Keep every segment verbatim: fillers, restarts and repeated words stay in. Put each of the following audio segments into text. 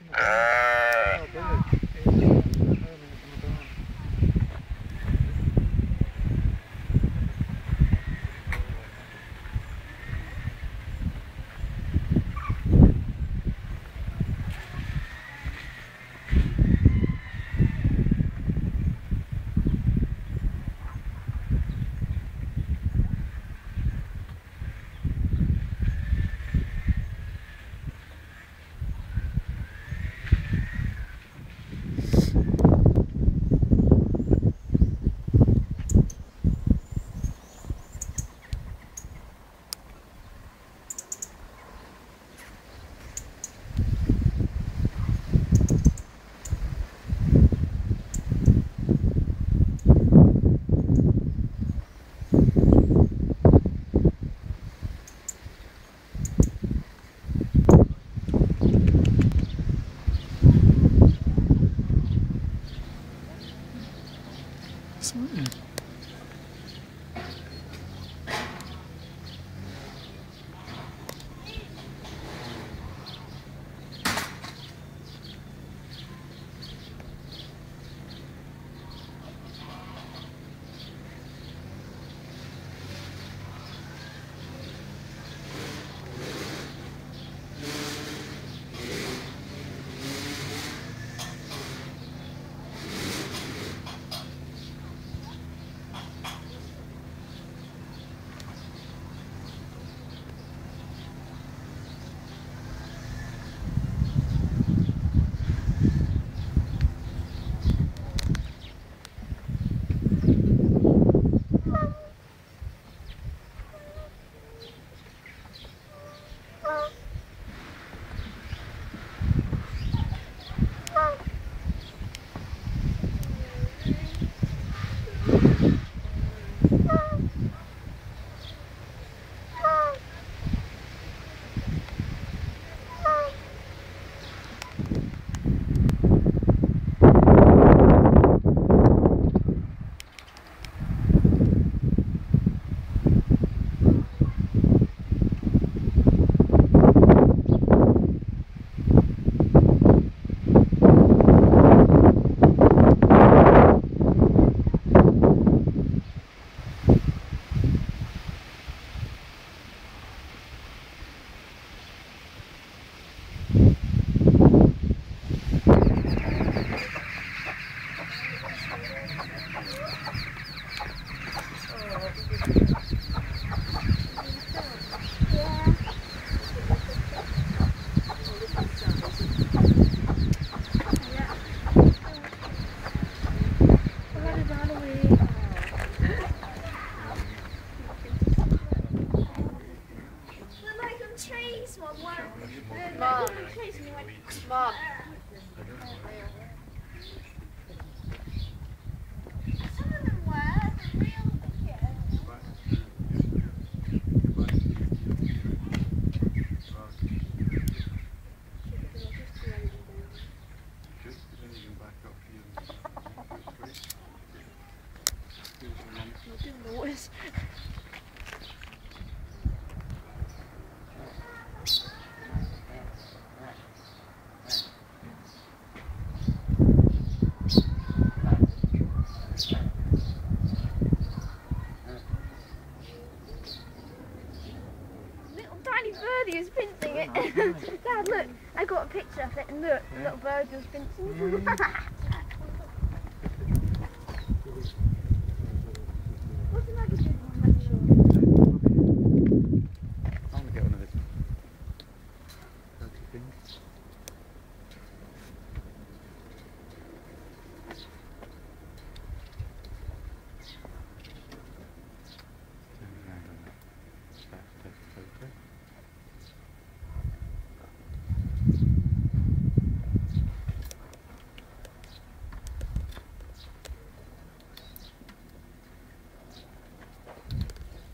Mom. Tiny birdie was pincing it. Dad, look, I got a picture of it, and look, the little birdie was pincing it. What's the magazine one? I'm sure. I'm gonna get one of this.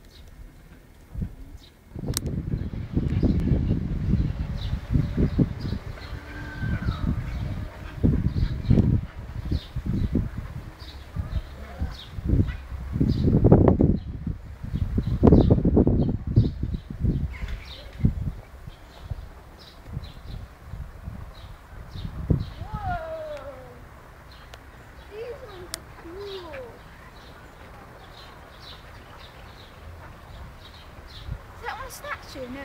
Thank you.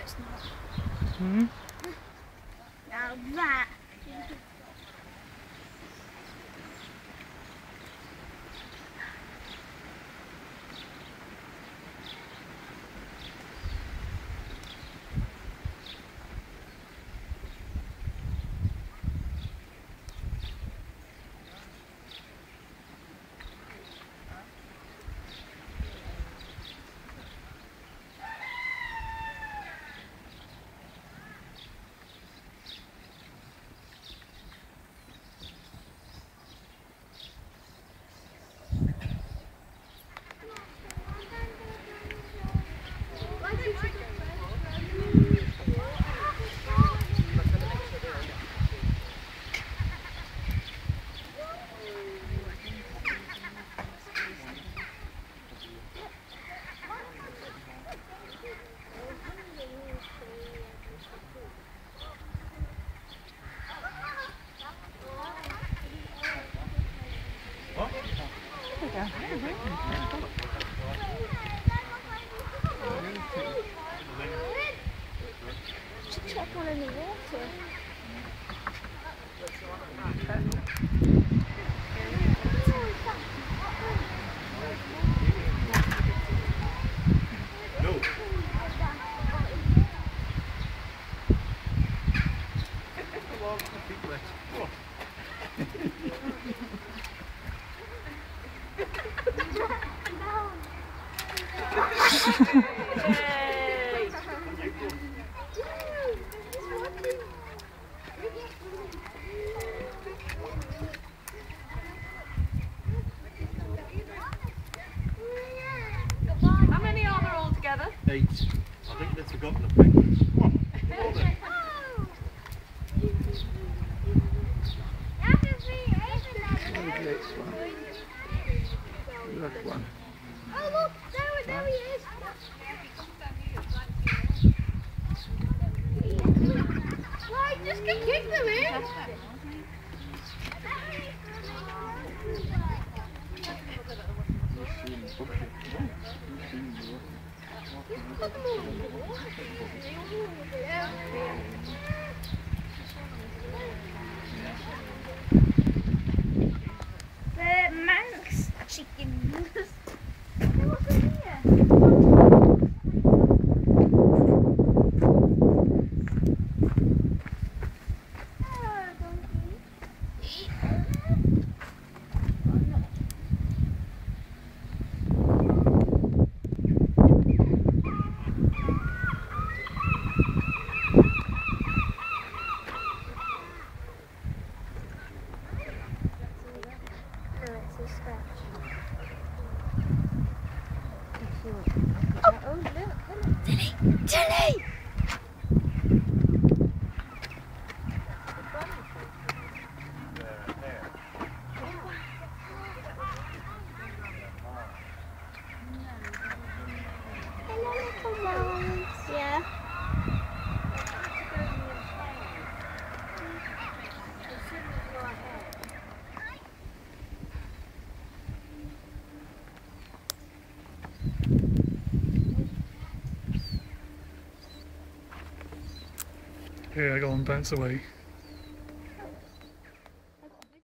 it's not. Hmm? Now that. Should check one in the water. No. How many are there all together? Eight. I think they've forgotten the penguins. Come on. Come on then. Next one. That one. Oh look, there, there he is. Why, just kick kick them in. The Manx chickens. What's in here? Hello, donkey. Oh, look, look. Tilly! Tilly! Hello, little ones. Yeah. Here, go on, bounce away.